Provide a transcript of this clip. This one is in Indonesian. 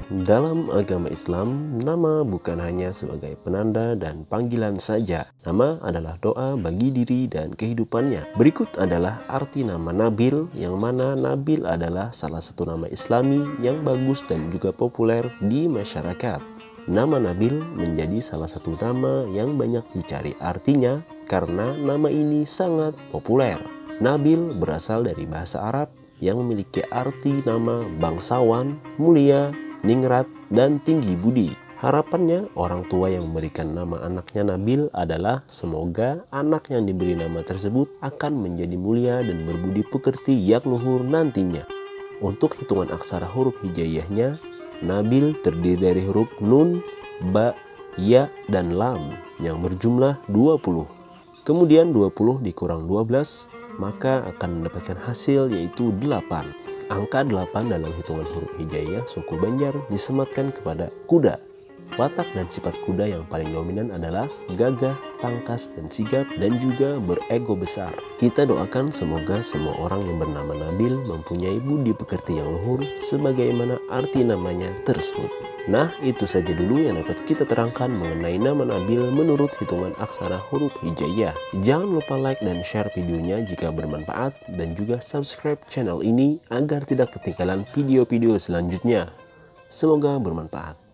Dalam agama Islam, nama bukan hanya sebagai penanda dan panggilan saja. Nama adalah doa bagi diri dan kehidupannya. Berikut adalah arti nama Nabil, yang mana Nabil adalah salah satu nama Islami yang bagus dan juga populer di masyarakat. Nama Nabil menjadi salah satu nama yang banyak dicari artinya karena nama ini sangat populer. Nabil berasal dari bahasa Arab yang memiliki arti nama bangsawan, mulia, ningrat, dan tinggi budi. Harapannya orang tua yang memberikan nama anaknya Nabil adalah semoga anak yang diberi nama tersebut akan menjadi mulia dan berbudi pekerti yang luhur nantinya. Untuk hitungan aksara huruf hijaiyahnya, Nabil terdiri dari huruf Nun, Ba, Ya, dan Lam yang berjumlah 20. Kemudian 20 dikurang 12, maka akan mendapatkan hasil yaitu 8. Angka 8 dalam hitungan huruf hijaiyah suku Banjar disematkan kepada kuda. Watak dan sifat kuda yang paling dominan adalah gagah, tangkas, dan sigap, dan juga berego besar. Kita doakan semoga semua orang yang bernama Nabil mempunyai budi pekerti yang luhur sebagaimana arti namanya tersebut. Nah, itu saja dulu yang dapat kita terangkan mengenai nama Nabil menurut hitungan aksara huruf hijaiyah. Jangan lupa like dan share videonya jika bermanfaat, dan juga subscribe channel ini agar tidak ketinggalan video-video selanjutnya. Semoga bermanfaat.